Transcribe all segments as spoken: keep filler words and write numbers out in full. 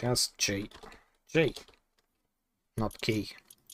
cast J. J, not K.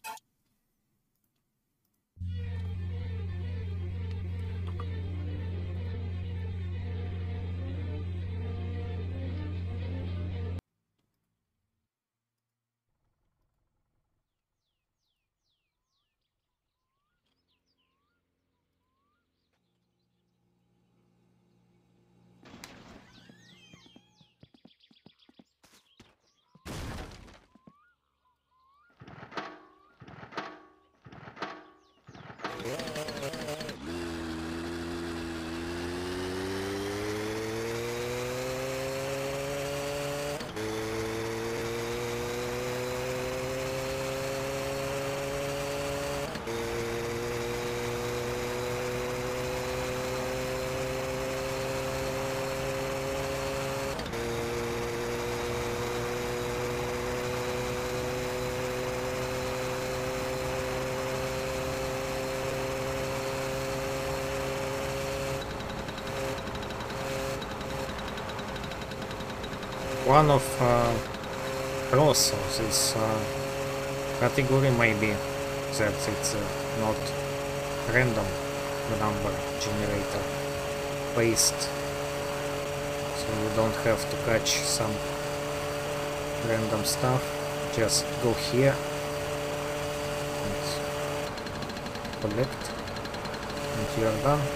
One of uh, pros of this uh, category may be that it's uh, not random number generator based, so you don't have to catch some random stuff. Just go here and collect and you are done.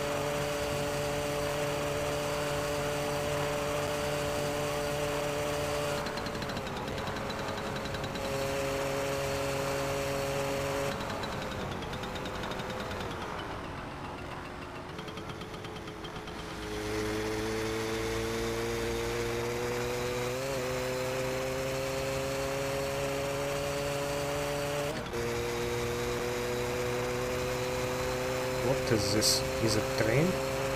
What is this? Is it train?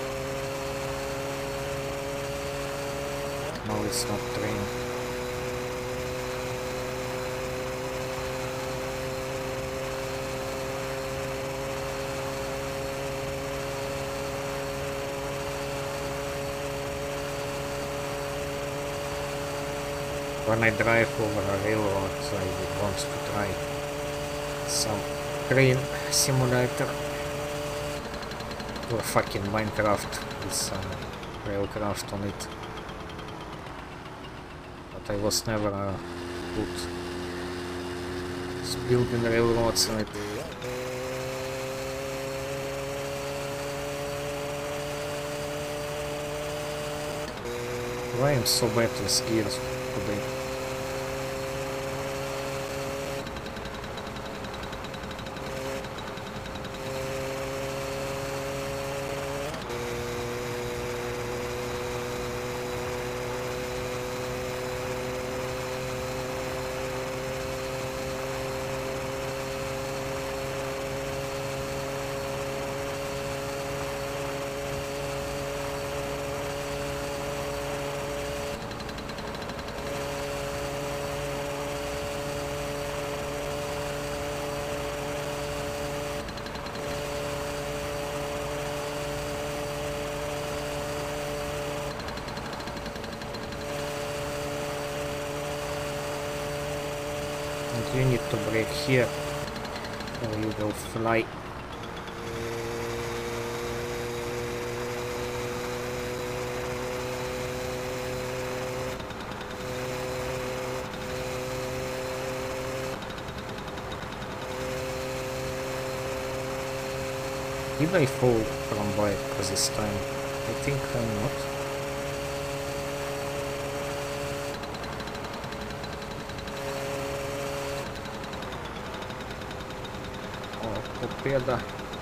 No, it's not train. When I drive over a railroad, I want to try some train simulator. Or fucking Minecraft with some railcraft on it. But I was never uh, good at building railroads on it. Why am I so bad with gears today? You need to brake here or you will fly. Did I fall from bike this time? I think I'm not. Победа.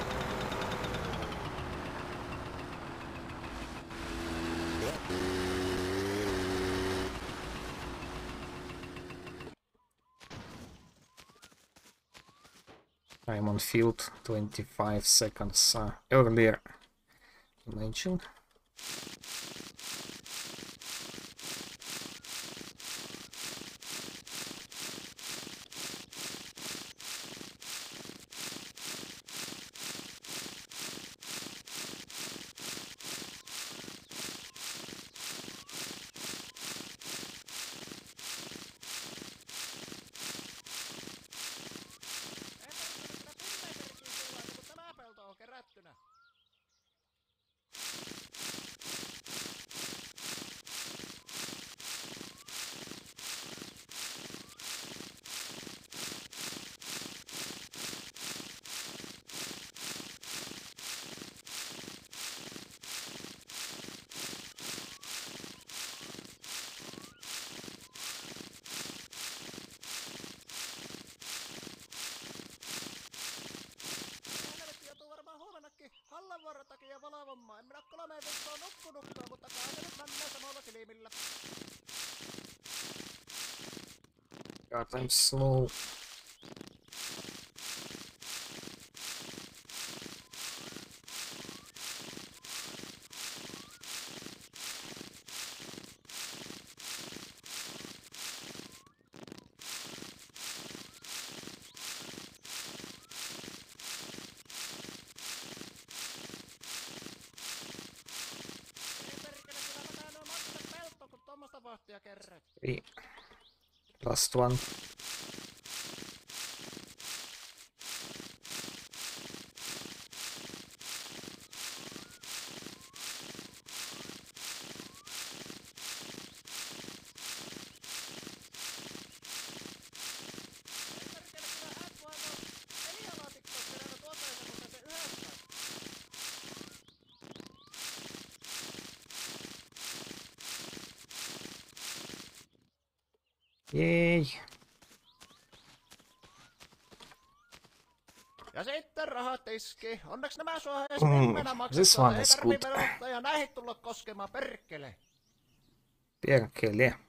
I'm on field twenty-five seconds uh, earlier. Imagine. God, I'm slow. Three. Last one. Yay. Ja sitten rahat iski. Onneksi nämä sua edes Mm, viimeinen this maksettua. one Ei is tarvii good. verottaja näihin tulla koskemaan, perkele. Perkele.